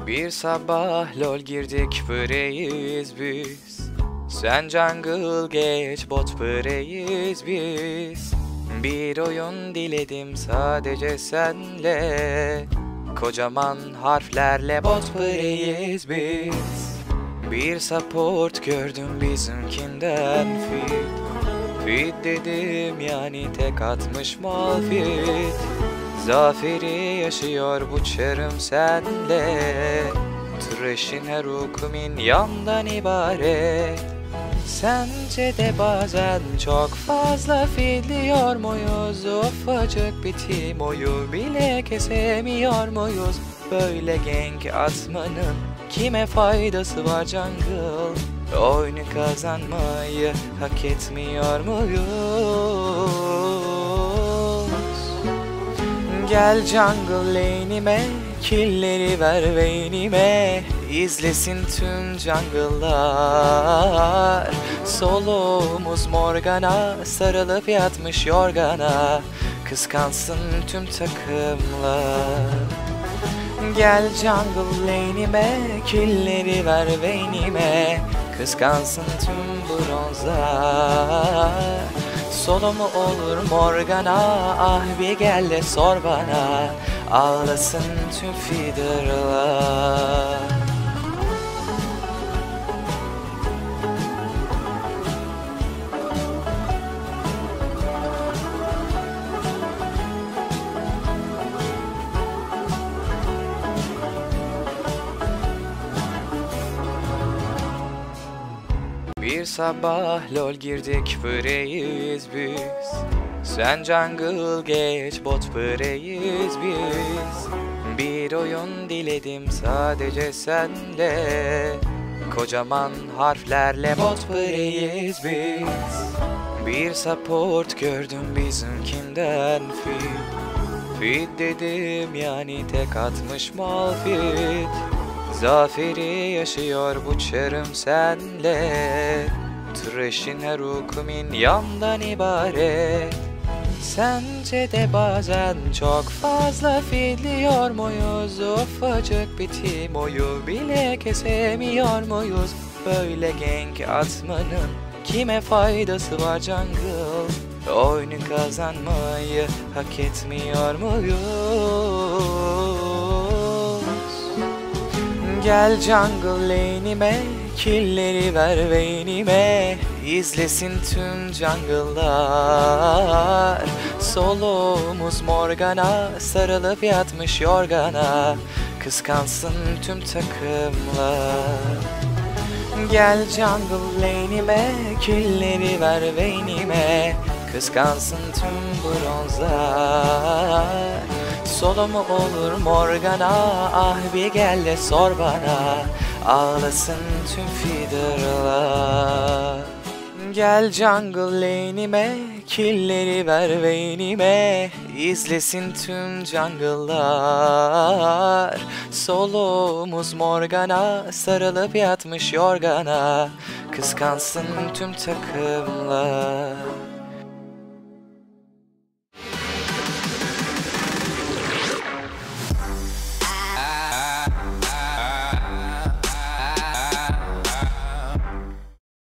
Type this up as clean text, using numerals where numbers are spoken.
Bir sabah lol girdik breyiz biz. Sen jungle geç bot breyiz biz. Bir oyun diledim sadece senle. Kocaman harflerle bot breyiz biz. Bir support gördüm bizimkinden fit. Fit dedim yani tek atmış malfit. Zaferi yaşıyor bu çarım senle. Trash'in her hukumin yandan ibaret. Sence de bazen çok fazla fidliyor muyuz? Ufacık bir timoyu bile kesemiyor muyuz? Böyle gank atmanın kime faydası var jungle? Oyunu kazanmayı hak etmiyor muyuz? Gel jungle lane'ime, killleri ver beynime. İzlesin tüm jungle'lar. Solomuz Morgana, sarılıp yatmış yorgana. Kıskansın tüm takımlar. Gel jungle lane'ime, killleri ver beynime. Kıskansın tüm bronzlar. Solo mu olur Morgana, ah bir gel de sor bana. Ağlasın tüm feeder'lar. Bir sabah lol girdik breyiz biz. Sen jungle geç bot breyiz biz. Bir oyun diledim sadece senle. Kocaman harflerle bot breyiz biz. Bir support gördüm bizimkinden fit. Fit dedim yani tek atmış malfit. Zaferi yaşıyor bu çarım senle. Trash'in her hukumin yandan ibaret. Sence de bazen çok fazla fidliyor muyuz? Ufacık bir timoyu bile kesemiyor muyuz? Böyle gank atmanın kime faydası var jungle? Oyunu kazanmayı hak etmiyor muyuz? Gel jungle lane'ime, killleri ver beynime. İzlesin tüm jungle'lar. Solomuz Morgana, sarılıp yatmış yorgana. Kıskansın tüm takımlar. Gel jungle lane'ime, killleri ver beynime. Kıskansın tüm bronzlar. Solo mu olur Morgana, ah bir gel de sor bana. Ağlasın tüm feeder'lar. Gel jungle lane'ime, killleri ver beynime. İzlesin tüm jungle'lar. Solomuz Morgana, sarılıp yatmış yorgana. Kıskansın tüm takımlar.